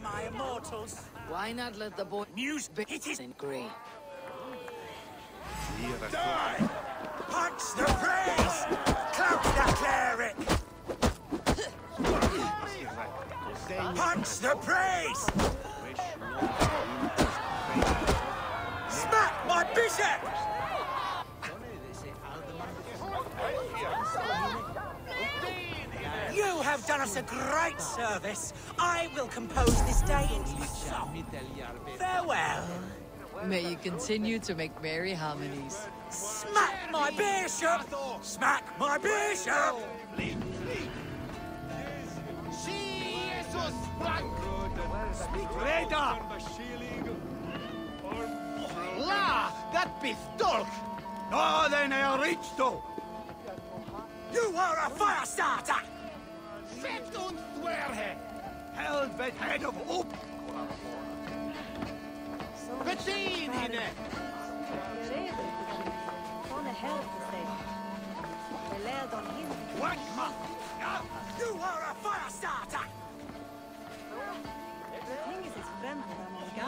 my immortals. Why not let the boy Muse, it is in grey? die! Punch the praise! Clout the cleric! Punch the praise! Smack my bishop! You have done us a great service. I will compose this day into song. Farewell. May you continue to make merry harmonies. Smack my bishop! Smack my bishop! Reda! La! That pistol! No, then I reached though! You are a fire starter! Set und swear held with head of oak! Bedien hinne!